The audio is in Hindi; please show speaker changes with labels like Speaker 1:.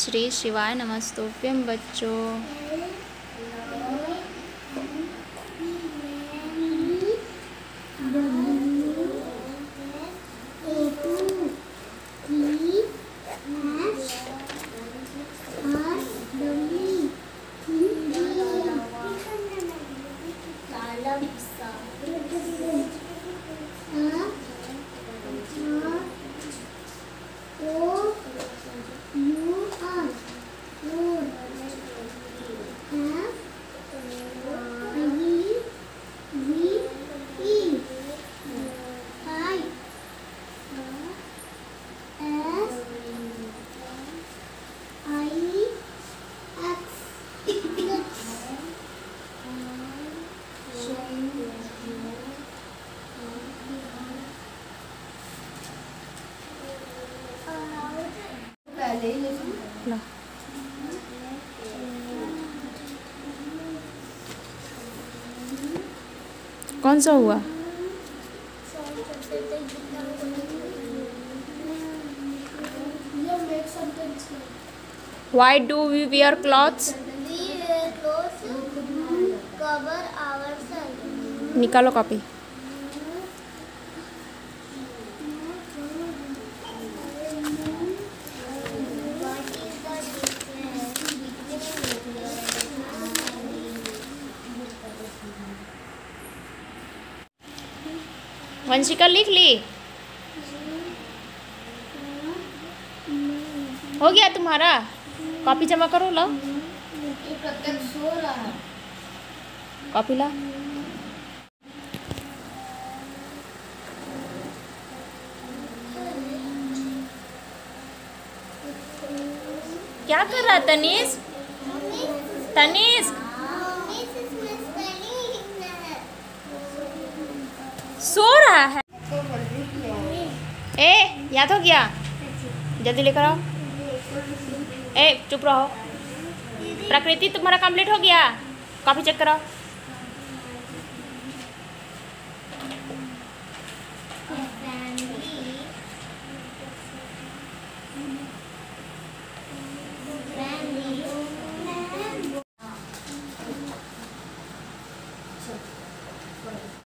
Speaker 1: श्री शिवाय नमस्तुभ्यं बच्चों। कौन सा हुआ? Why do we wear clothes?
Speaker 2: We wear clothes to cover ourselves.
Speaker 1: निकालो copy.
Speaker 2: What is the difference between
Speaker 1: Vanshika लिख ली? हो गया तुम्हारा? कॉपी जमा करो, लो
Speaker 2: सो रहा है।
Speaker 1: कॉपी ला। क्या कर रहा है तनीष? तनीष सो रहा है। ए याद हो गया? जल्दी लेकर आओ। ए चुप रहो। प्रकृति तुम्हारा कंप्लीट हो गया? कॉपी चेक करो।